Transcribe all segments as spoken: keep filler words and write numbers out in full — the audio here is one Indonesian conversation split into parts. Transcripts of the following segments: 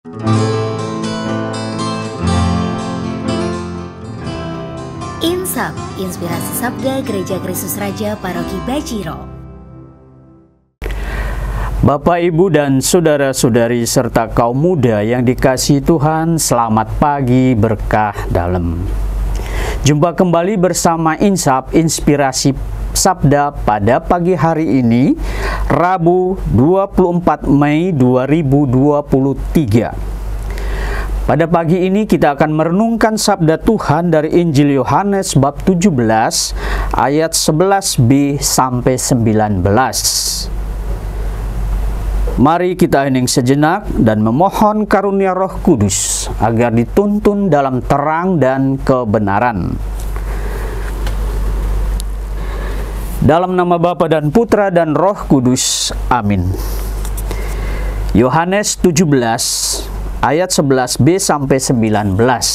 Insap, Inspirasi Sabda Gereja Kristus Raja Paroki Bajiro. Bapak, Ibu, dan saudara-saudari serta kaum muda yang dikasihi Tuhan, selamat pagi berkah dalam. Jumpa kembali bersama Insap, Inspirasi Sabda pada pagi hari ini, Rabu dua puluh empat Mei dua ribu dua puluh tiga. Pada pagi ini kita akan merenungkan sabda Tuhan dari Injil Yohanes bab tujuh belas ayat sebelas b sampai sembilan belas. Mari kita hening sejenak dan memohon karunia Roh Kudus agar dituntun dalam terang dan kebenaran. Dalam nama Bapa dan Putra dan Roh Kudus. Amin. Yohanes tujuh belas ayat sebelas b sampai sembilan belas.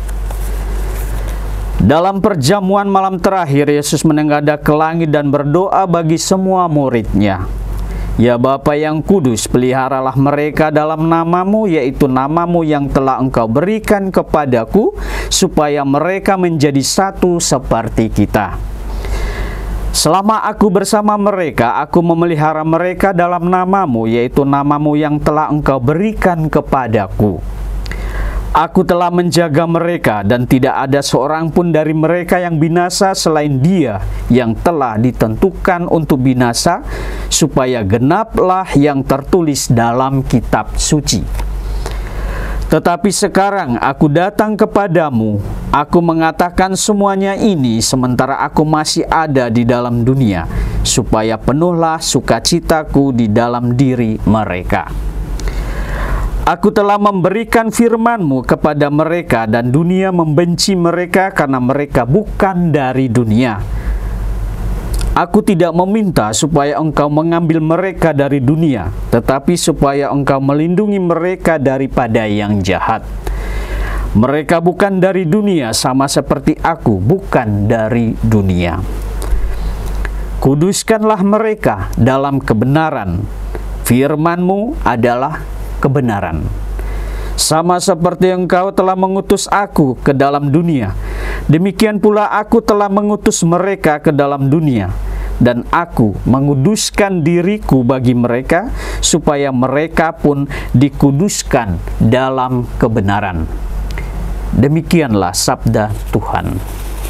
Dalam perjamuan malam terakhir, Yesus menengadah ke langit dan berdoa bagi semua murid-Nya. Ya Bapa yang kudus, peliharalah mereka dalam namamu, yaitu namamu yang telah Engkau berikan kepadaku, supaya mereka menjadi satu seperti kita. Selama aku bersama mereka, aku memelihara mereka dalam namamu, yaitu namamu yang telah Engkau berikan kepadaku. Aku telah menjaga mereka, dan tidak ada seorang pun dari mereka yang binasa selain Dia yang telah ditentukan untuk binasa, supaya genaplah yang tertulis dalam kitab suci. Tetapi sekarang aku datang kepadamu, aku mengatakan semuanya ini sementara aku masih ada di dalam dunia, supaya penuhlah sukacitaku di dalam diri mereka. Aku telah memberikan firman-Mu kepada mereka, dan dunia membenci mereka karena mereka bukan dari dunia. Aku tidak meminta supaya Engkau mengambil mereka dari dunia, tetapi supaya Engkau melindungi mereka daripada yang jahat. Mereka bukan dari dunia, sama seperti aku bukan dari dunia. Kuduskanlah mereka dalam kebenaran. Firman-Mu adalah kebenaran. Sama seperti Engkau telah mengutus aku ke dalam dunia, demikian pula aku telah mengutus mereka ke dalam dunia, dan aku menguduskan diriku bagi mereka, supaya mereka pun dikuduskan dalam kebenaran. Demikianlah sabda Tuhan.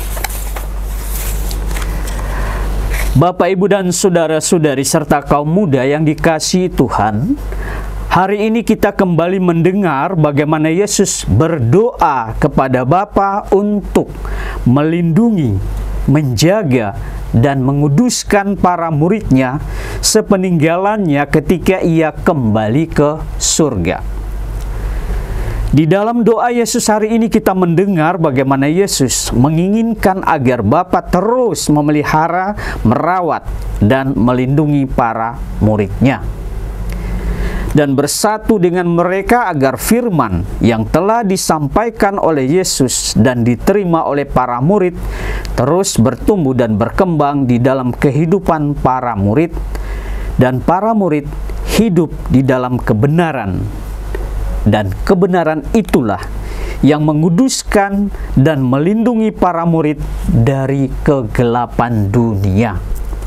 Bapak, Ibu, dan saudara-saudari serta kaum muda yang dikasihi Tuhan, hari ini kita kembali mendengar bagaimana Yesus berdoa kepada Bapa untuk melindungi, menjaga, dan menguduskan para murid-Nya sepeninggalannya ketika Ia kembali ke surga. Di dalam doa Yesus hari ini kita mendengar bagaimana Yesus menginginkan agar Bapa terus memelihara, merawat, dan melindungi para murid-Nya, dan bersatu dengan mereka agar firman yang telah disampaikan oleh Yesus dan diterima oleh para murid terus bertumbuh dan berkembang di dalam kehidupan para murid, dan para murid hidup di dalam kebenaran, dan kebenaran itulah yang menguduskan dan melindungi para murid dari kegelapan dunia.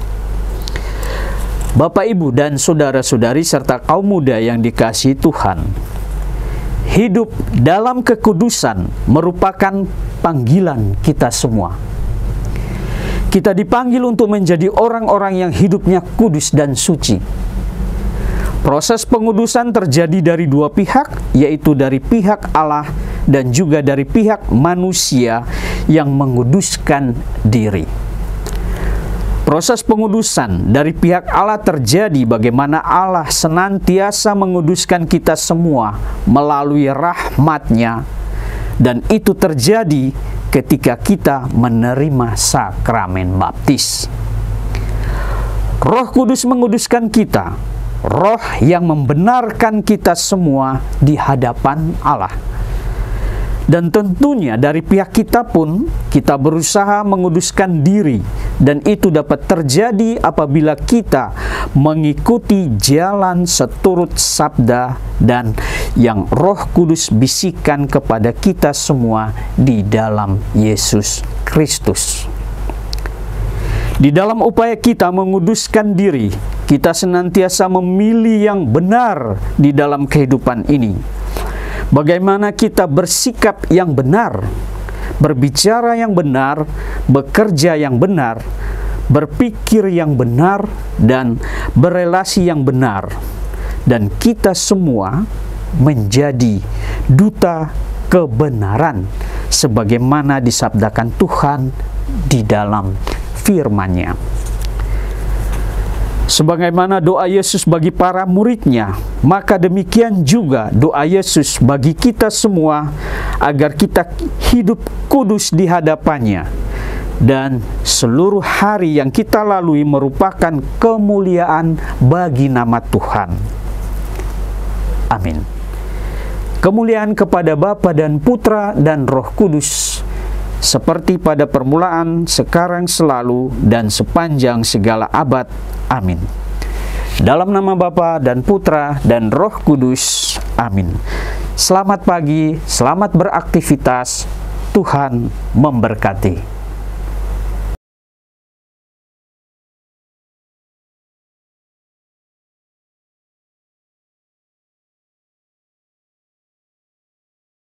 Bapak, Ibu, dan saudara-saudari serta kaum muda yang dikasihi Tuhan, hidup dalam kekudusan merupakan panggilan kita semua. Kita dipanggil untuk menjadi orang-orang yang hidupnya kudus dan suci. Proses pengudusan terjadi dari dua pihak, yaitu dari pihak Allah dan juga dari pihak manusia yang menguduskan diri. Proses pengudusan dari pihak Allah terjadi bagaimana Allah senantiasa menguduskan kita semua melalui rahmat-Nya, dan itu terjadi ketika kita menerima sakramen baptis. Roh Kudus menguduskan kita, Roh yang membenarkan kita semua di hadapan Allah. Dan tentunya dari pihak kita pun kita berusaha menguduskan diri, dan itu dapat terjadi apabila kita mengikuti jalan seturut sabda dan yang Roh Kudus bisikan kepada kita semua di dalam Yesus Kristus. Di dalam upaya kita menguduskan diri, kita senantiasa memilih yang benar di dalam kehidupan ini. Bagaimana kita bersikap yang benar, berbicara yang benar, bekerja yang benar, berpikir yang benar, dan berelasi yang benar. Dan kita semua menjadi duta kebenaran sebagaimana disabdakan Tuhan di dalam firman-Nya. Sebagaimana doa Yesus bagi para muridnya, maka demikian juga doa Yesus bagi kita semua agar kita hidup kudus di hadapannya dan seluruh hari yang kita lalui merupakan kemuliaan bagi nama Tuhan. Amin. Kemuliaan kepada Bapa dan Putra dan Roh Kudus, seperti pada permulaan, sekarang, selalu, dan sepanjang segala abad. Amin. Dalam nama Bapa dan Putra dan Roh Kudus. Amin. Selamat pagi, selamat beraktivitas. Tuhan memberkati.